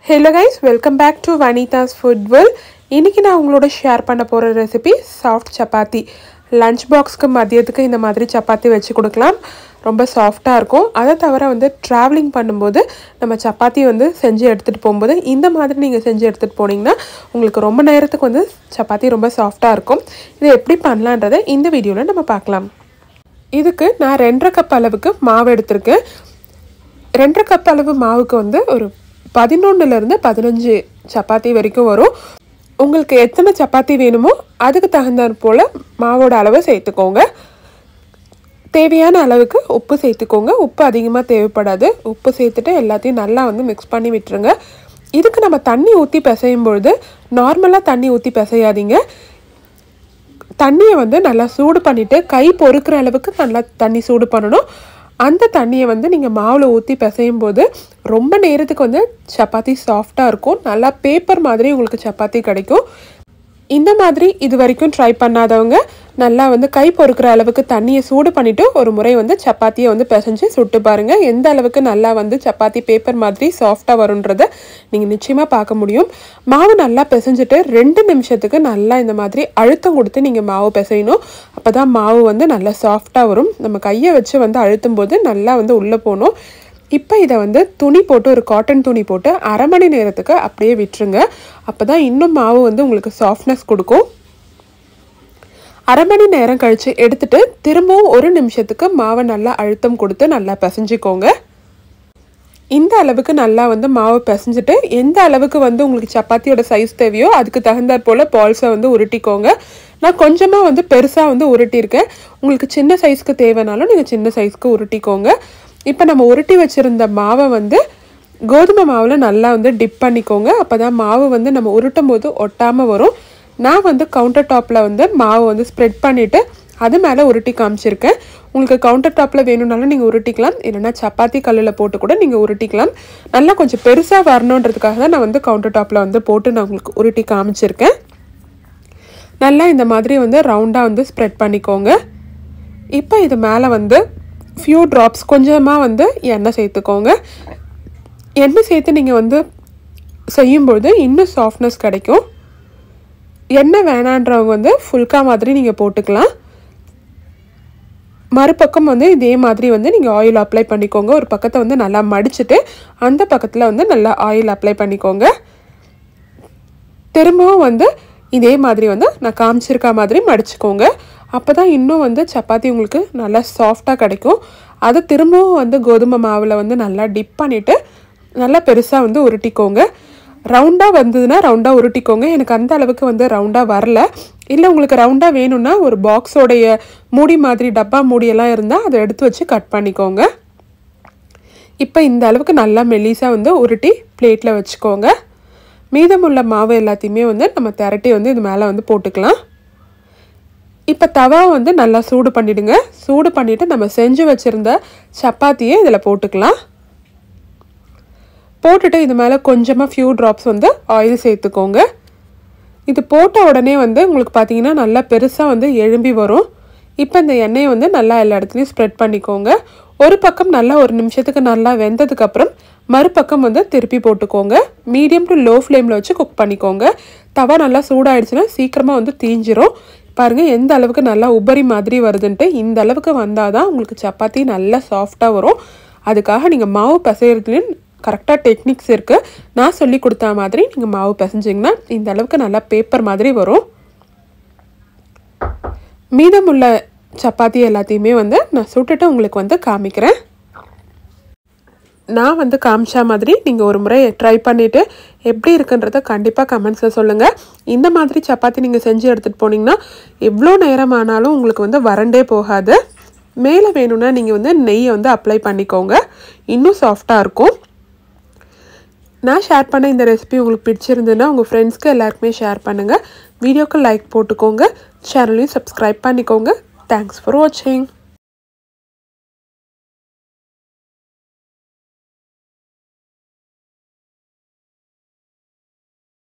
Hello guys, welcome back to Vanita's Food World. இன்னைக்கு நான் உங்களோட ஷேர் பண்ண போற ரெசிபி சாஃப்ட் சப்பாத்தி. லஞ்ச் பாக்ஸ்க்கு மதியத்துக்கு இந்த மாதிரி சப்பாத்தி வெச்சு கொடுக்கலாம். ரொம்ப சாஃப்ட்டா இருக்கும். அத தவிர வந்து டிராவலிங் பண்ணும்போது நம்ம சப்பாத்தி வந்து செஞ்சு எடுத்துட்டு போயும்போது இந்த மாதிரி நீங்க செஞ்சு எடுத்துட்டு போனீங்கன்னா உங்களுக்கு ரொம்ப நேரத்துக்கு வந்து சப்பாத்தி ரொம்ப சாஃப்ட்டா இருக்கும். இதை எப்படி பண்ணலாம்ன்றதை இந்த வீடியோல நம்ம பார்க்கலாம். இதுக்கு நான் 2.5 கப் அளவுக்கு மாவு எடுத்துர்க்கேன். 2.5 கப் அளவு மாவுக்கு வந்து ஒரு 11 ல இருந்து 15 சப்பாத்தி வரைக்கும் வரும். உங்களுக்கு எத்தனை சப்பாத்தி வேணுமோ அதுக்கு தகுந்தாற் போல மாவோட அளவை சேர்த்துக்கோங்க. தேவையான அளவுக்கு உப்பு சேர்த்துக்கோங்க. உப்பு அதிகமா தேவைப்படாது. உப்பு சேர்த்துட்டு எல்லாத்தையும் நல்லா வந்து மிக்ஸ் பண்ணி விட்டுருங்க. இதுக்கு நம்ம தண்ணி ஊத்தி பிசையும் பொழுது நார்மலா தண்ணி ஊத்தி பிசையாதீங்க. தண்ணியை வந்து நல்லா சூடு பண்ணிட்டு கை பொறுக்குற அளவுக்கு நல்லா தண்ணி சூடு பண்ணணும். அந்த தண்ணியை வந்து நீங்க மாவுல ஊத்தி பிசையும் போது ரொம்ப நேரத்துக்கு வந்து சப்பாத்தி சாஃப்ட்டா இருக்கும். நல்லா பேப்பர் மாதிரி உங்களுக்கு சப்பாத்தி கிடைக்கும். இந்த மாதிரி இது வரைக்கும் ட்ரை பண்ணாதவங்க நல்லா வந்து கை பொறுக்குற அளவுக்கு தண்ணியை சூடு பண்ணிட்டு ஒரு முறை வந்து சப்பாத்தியை வந்து பிசைஞ்சு சுட்டு பாருங்க. எந்த அளவுக்கு நல்லா வந்து சப்பாத்தி பேப்பர் மாதிரி சாஃப்ட்டா வரும்ன்றதை நீங்க நிச்சயமா பார்க்க முடியும். மாவு நல்லா பிசைஞ்சிட்டு 2 நிமிஷத்துக்கு நல்லா இந்த மாதிரி அழுத்தம் கொடுத்து நீங்க மாவு பிசையணும். அப்பதான் மாவு வந்து நல்லா சாஃப்ட்டா வரும். நம்ம கையை வச்சு வந்து அழுத்தும் போது நல்லா வந்து உள்ள போகணும். இப்போ இதை வந்து துணி போட்டு ஒரு காட்டன் துணி போட்டு 1/2 மணி நேரத்துக்கு அப்படியே விட்டுருங்க. அப்பதான் இன்னும் மாவு வந்து உங்களுக்கு சாஃப்ட்னஸ் கொடுக்கும். 1/2 மணி நேரம் கழிச்சு எடுத்துட்டு திரும்பவும் 1 நிமிஷத்துக்கு மாவை நல்லா அழுத்தம் கொடுத்து நல்லா பிசைஞ்சிக்கோங்க. இந்த அளவுக்கு நல்லா வந்து மாவு பிசைஞ்சிட்டு எந்த அளவுக்கு வந்து உங்களுக்கு சப்பாத்தியோட சைஸ் தேவையோ அதுக்கு தகுந்தாற் போல பால்ஸை வந்து உருட்டிக்கோங்க. நான் கொஞ்சமா வந்து பெருசா வந்து உருட்டியிருக்கேன். உங்களுக்கு சின்ன சைஸ்க்கு தேவைனாலும் நீங்க சின்ன சைஸ்க்கு உருட்டிக்கோங்க. இப்போ நம்ம உருட்டி வச்சிருந்த மாவை வந்து கோதுமை மாவில் நல்லா வந்து டிப் பண்ணிக்கோங்க. அப்போ தான் மாவு வந்து நம்ம உருட்டும் போது ஒட்டாமல் வரும். நான் வந்து கவுண்டர் டாப்பில் வந்து மாவு வந்து ஸ்ப்ரெட் பண்ணிவிட்டு அது மேலே உருட்டி காமிச்சிருக்கேன். உங்களுக்கு கவுண்டர் டாப்பில் வேணும்னாலும் நீங்கள் உருட்டிக்கலாம். இல்லைனா சப்பாத்தி கல்லில் போட்டு கூட நீங்கள் உருட்டிக்கலாம். நல்லா கொஞ்சம் பெருசாக வரணுன்றதுக்காக தான் நான் வந்து கவுண்டர் டாப்பில் வந்து போட்டு நான் உங்களுக்கு உருட்டி காமிச்சிருக்கேன். நல்லா இந்த மாதிரி வந்து ரவுண்டாக வந்து ஸ்ப்ரெட் பண்ணிக்கோங்க. இப்போ இது மேலே வந்து ஃபியூ ட்ராப்ஸ் கொஞ்சமாக வந்து எண்ணெய் சேர்த்துக்கோங்க. எண்ணெய் சேர்த்து நீங்கள் வந்து செய்யும்பொழுது இன்னும் சாஃப்ட்னஸ் கிடைக்கும். எண்ணெய் வேணான்றவங்க வந்து ஃபுல்கா மாதிரி நீங்கள் போட்டுக்கலாம். மறுபக்கம் வந்து இதே மாதிரி வந்து நீங்கள் ஆயில் அப்ளை பண்ணிக்கோங்க. ஒரு பக்கத்தை வந்து நல்லா மடிச்சுட்டு அந்த பக்கத்தில் வந்து நல்லா ஆயில் அப்ளை பண்ணிக்கோங்க. திரும்பவும் வந்து இதே மாதிரி வந்து நான் காமிச்சிருக்க மாதிரி மடிச்சுக்கோங்க. அப்போ தான் இன்னும் வந்து சப்பாத்தி உங்களுக்கு நல்லா சாஃப்டாக கிடைக்கும். அதை திரும்பவும் வந்து கோதுமை மாவில் வந்து நல்லா டிப் பண்ணிவிட்டு நல்லா பெருசாக வந்து உருட்டிக்கோங்க. ரவுண்டாக வந்ததுன்னா ரவுண்டாக உருட்டிக்கோங்க. எனக்கு அந்த அளவுக்கு வந்து ரவுண்டாக வரல. இல்லை உங்களுக்கு ரவுண்டாக வேணும்னா ஒரு பாக்ஸோடைய மூடி மாதிரி டப்பா மூடியெல்லாம் இருந்தால் அதை எடுத்து வச்சு கட் பண்ணிக்கோங்க. இப்போ இந்த அளவுக்கு நல்லா மெல்லிஸாக வந்து உருட்டி பிளேட்டில் வச்சுக்கோங்க. மீதமுள்ள மாவு எல்லாத்தையுமே வந்து நம்ம திரட்டி வந்து இது மேலே வந்து போட்டுக்கலாம். இப்போ தவா வந்து நல்லா சூடு பண்ணிவிடுங்க. சூடு பண்ணிவிட்டு நம்ம செஞ்சு வச்சுருந்த சப்பாத்தியை இதில் போட்டுக்கலாம். போட்டுட்டு இது மேலே கொஞ்சமாக ஃபியூ ட்ராப்ஸ் வந்து ஆயில் சேர்த்துக்கோங்க. இது போட்ட உடனே வந்து உங்களுக்கு பார்த்தீங்கன்னா நல்லா பெருசாக வந்து எழும்பி வரும். இப்போ இந்த எண்ணெயை வந்து நல்லா எல்லா இடத்துலையும் ஸ்ப்ரெட் பண்ணிக்கோங்க. ஒரு பக்கம் நல்லா 1 நிமிஷத்துக்கு நல்லா வெந்ததுக்கப்புறம் மறுபக்கம் வந்து திருப்பி போட்டுக்கோங்க. மீடியம் டு லோ ஃப்ளேமில் வச்சு குக் பண்ணிக்கோங்க. தவா நல்லா சூடாயிடுச்சுன்னா சீக்கிரமாக வந்து தீஞ்சிரும். பாருங்கள் எந்த அளவுக்கு நல்லா உபரி மாதிரி வருதுன்ட்டு. இந்த அளவுக்கு வந்தால் தான் உங்களுக்கு சப்பாத்தி நல்லா சாஃப்டாக வரும். அதுக்காக நீங்கள் மாவு பிசைறதுலேயும் கரெக்டாக டெக்னிக்ஸ் இருக்குது. நான் சொல்லி கொடுத்த மாதிரி நீங்கள் மாவு பிசைஞ்சிங்கன்னா இந்த அளவுக்கு நல்லா பேப்பர் மாதிரி வரும். மீதமுள்ள சப்பாத்தி எல்லாத்தையுமே வந்து நான் சுட்டுட்டு உங்களுக்கு வந்து காமிக்கிறேன். நான் வந்து காமிச்சா மாதிரி நீங்கள் ஒரு முறை ட்ரை பண்ணிவிட்டு எப்படி இருக்குன்றத கண்டிப்பாக கமெண்ட்ஸில் சொல்லுங்கள். இந்த மாதிரி சப்பாத்தி நீங்கள் செஞ்சு எடுத்துகிட்டு போனீங்கன்னா எவ்வளோ நேரம் ஆனாலும் உங்களுக்கு வந்து வறண்டே போகாது. மேலே வேணும்னா நீங்கள் வந்து நெய்யை வந்து அப்ளை பண்ணிக்கோங்க. இன்னும் சாஃப்டாக இருக்கும். நான் ஷேர் பண்ண இந்த ரெசிபி உங்களுக்கு பிடிச்சிருந்துன்னா உங்கள் ஃப்ரெண்ட்ஸ்க்கு எல்லாருக்குமே ஷேர் பண்ணுங்கள். வீடியோக்கு லைக் போட்டுக்கோங்க. சேனலையும் சப்ஸ்கிரைப் பண்ணிக்கோங்க. தேங்க்ஸ் ஃபார் வாட்சிங்.